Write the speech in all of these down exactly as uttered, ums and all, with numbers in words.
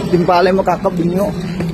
timpalin mo kakabinyo.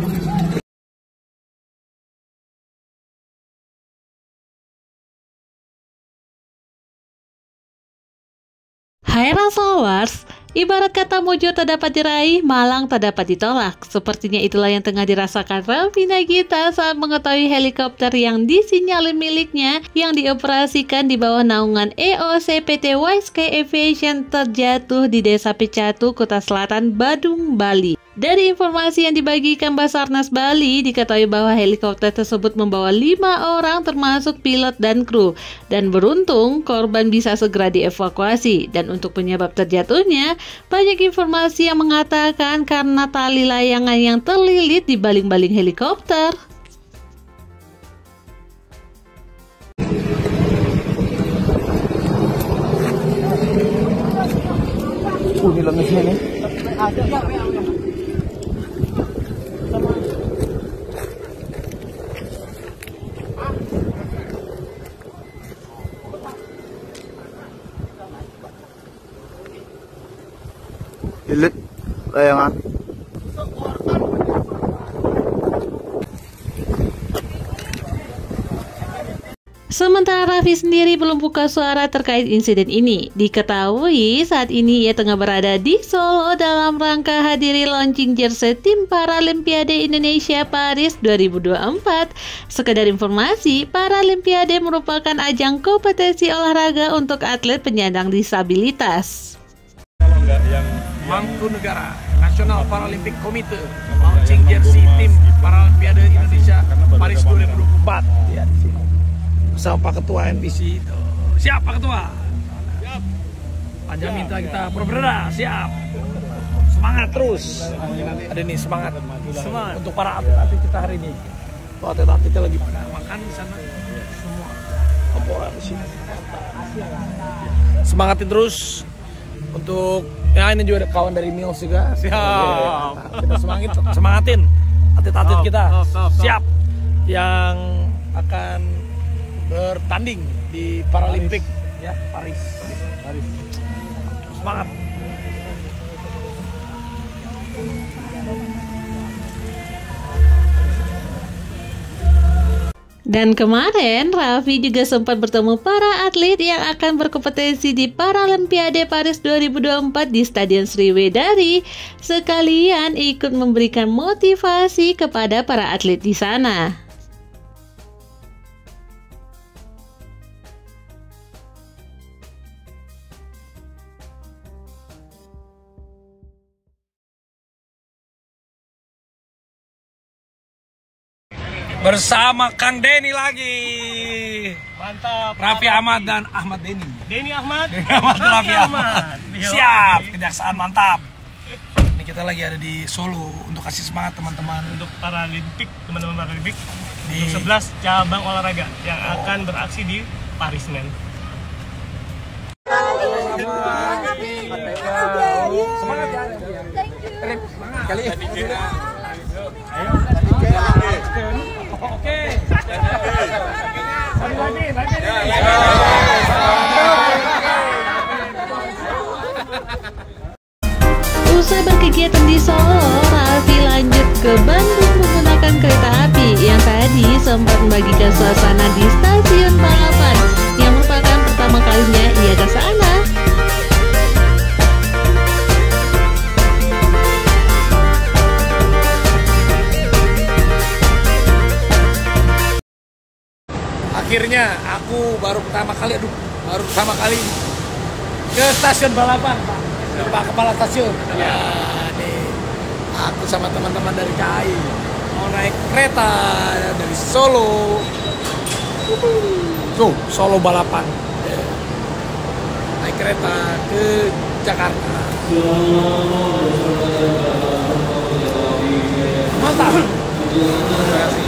Hai Raslowers, ibarat kata mujur tak dapat diraih, malang tak dapat ditolak. Sepertinya itulah yang tengah dirasakan Raffi Nagita saat mengetahui helikopter yang disinyalir miliknya yang dioperasikan di bawah naungan E O C P T Sky Aviation terjatuh di Desa Pecatu, Kuta Selatan, Badung, Bali. Dari informasi yang dibagikan Basarnas Bali, diketahui bahwa helikopter tersebut membawa lima orang termasuk pilot dan kru. Dan beruntung, korban bisa segera dievakuasi. Dan untuk penyebab terjatuhnya, banyak informasi yang mengatakan karena tali layangan yang terlilit di baling-baling helikopter. Uh, nilangisnya nih. Lilit layangan. Sementara Raffi sendiri belum buka suara terkait insiden ini. Diketahui saat ini ia tengah berada di Solo dalam rangka hadiri launching jersey tim Paralimpiade Indonesia Paris dua ribu dua puluh empat. Sekedar informasi, Paralimpiade merupakan ajang kompetisi olahraga untuk atlet penyandang disabilitas. Kalau enggak yang Mangkunegara National Paralympic Committee launching jersey tim Paralimpiade Indonesia Paris dua ribu dua puluh empat ya di sini. Bersama Pak Ketua N P C itu. Siap Pak Ketua. Siap. Panjang minta kita berberada, siap. Semangat terus. Ada nih semangat. Semangat untuk para atlet-atlet kita hari ini. Tuh atlet-atlet kita lagi pada makan di sana. Semua. Apa di sini. Semangatin terus untuk ya ini juga ada kawan dari Mills juga. Siap. Nah, kita semangat, semangatin atlet-atlet kita. Siap. Yang akan bertanding di Paralimpik ya, Paris. Paris. Semangat. Dan kemarin Raffi juga sempat bertemu para atlet yang akan berkompetisi di Paralimpiade Paris dua ribu dua puluh empat di Stadion Sriwedari, sekalian ikut memberikan motivasi kepada para atlet di sana. Bersama Kang Denny lagi. Mantap. Raffi Ahmad dan Ahmad Denny. Denny Ahmad. Denny Ahmad, Raffi Ahmad. Siap, kejaksaan mantap. Ini kita lagi ada di Solo untuk kasih semangat teman-teman Untuk Paralimpik, teman-teman Paralimpik di untuk sebelas cabang olahraga yang akan beraksi di Paris, men. Semangat ya. Kali. Ayo. Oke. Lagi, lagi. Usai berkegiatan di Solo, Raffi lanjut ke Bandung menggunakan kereta api yang tadi sempat membagikan suasana di Stasiun Balapan yang merupakan pertama kalinya ia ke sana. Akhirnya aku baru pertama kali, aduh, baru pertama kali ke stasiun balapan, Pak. Pak Kepala Stasiun. Ya, nih, aku sama teman-teman dari K A I mau naik kereta dari Solo. Tuh, Solo balapan. Naik kereta ke Jakarta. Mantap.